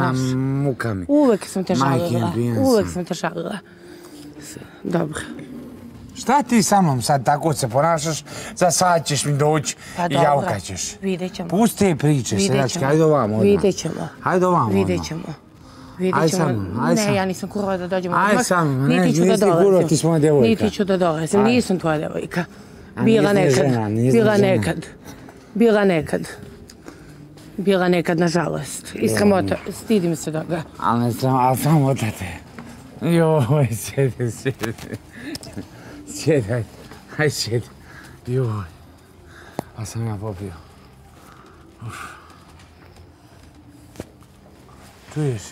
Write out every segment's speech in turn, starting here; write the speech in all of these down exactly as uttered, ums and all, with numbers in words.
sa mukami. Uvek sam te žalila. Majke, pijan Uvek sam. sam te žalila. Dobro. Šta ti sa mnom sad tako se ponašaš? Za sad ćeš mi doći i javkaćeš. Vidjet ćemo. Pusti priče, seljačke, ajde ovamo odmah. Vidjet ćemo. Ajde ovamo odmah. Vidjet ćemo. Ajde sa mnom, ajde sa mnom. Ne, ja nisam kurva da dođemo. Ajde sa mnom, ne, niti ću da nisi kurva, dolazim. ti si moja djevojka. Niti ću da dolazim, nisam tvoja djevojka. Bila nisam nekad, žena, nisam bila žena. nekad. Bila nekad. Bila nekad, nažalost. I sramota, stidim se toga. Ali ne sram, ali sramota te. Joj, sjedi, sjedi. Sjedi, ajde, ajde sjedi. Joj. A sam ja popio. Uf. Čuješ?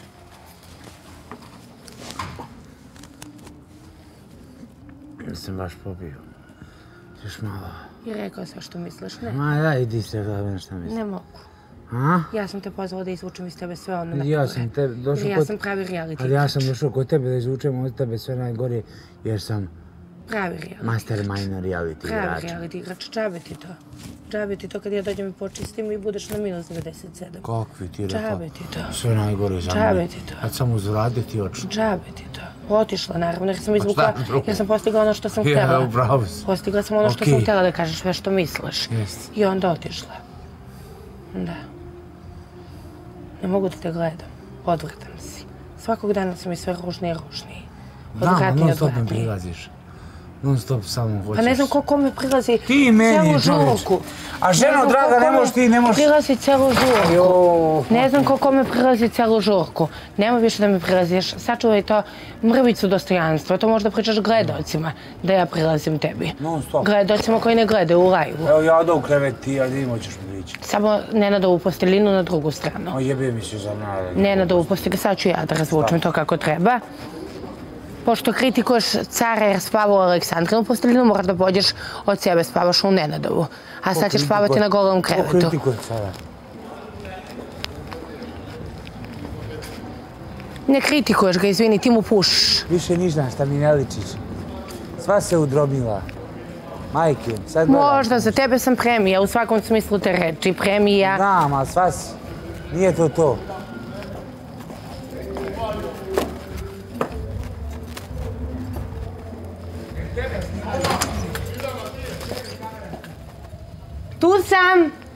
Ja sam baš popio. Još malo. I rekao sam što misliš, ne? Ma da, idi se gledam šta misliš. Ne mogu. A? Ja sam te pozvala da izvučem iz tebe sve ono najgore. Ja sam te došao Jer ja kod... sam pravi reality Ali ja igrač. sam došao kod tebe da izvučem od tebe sve najgore, jer sam Pravi reality. mastermind reality Pravi igrač. reality igrač. Džabe ti to. Džabe ti to kad ja dođem i počistim i budeš na minus devedeset sedam. Kakvi ti rekao? Džabe ti to. Sve najgore za Džabe mene. ti to. Kad sam uzvratio ti oči. Džabe ti to. Otišla, naravno, jer sam izvukla, šta drugo? jer sam postigla ono što sam Ja, htjela. upravo si. Postigla sam ono što Okej. sam htjela da kažeš sve što misliš. Jest. I onda otišla. Da. Ne mogu da te gledam. Odvrtam si. Svakog dana su mi sve ružniji i ružniji. Da, Odvratniji, non stop me odvratniji. prilaziš. Non stop samo hoćeš. Pa ne znam ko kome prilazi Ti meni, celu čovječ. žurku. A ženo, Ne znam draga, ko ne kome možeš ti, ne možeš... Prilazi celu žurku. Jo. Ne znam ko kome prilazi celu žurku. Nemoj više da mi prilaziš. Sačuvaj to mrvicu dostojanstva. To možda pričaš gledalcima da ja prilazim tebi. Non stop. Gledalcima koji ne gledaju u live-u. Evo ja da u krevet ti, a vidimo ćeš mi reći. Samo Nenadovu postelinu na drugu stranu. O jebe mi se za narod. Nenadovu postelinu, sad ću ja da razvučem to kako treba. Pošto kritikuješ cara jer spava u Aleksandrinu postelinu, moraš da pođeš od sebe, spavaš u Nenadovu. A sad ćeš spavati na golom Ko krevetu. kritikuje cara? Ne kritikuješ ga, izvini, ti mu pušiš. Više niš na šta mi ne ličiš. Sva se udrobila. Majke, sad gledam. Možda, za tebe sam premija, u svakom smislu te reči, premija. Znam, a sva si. Nije to to. Tu sam!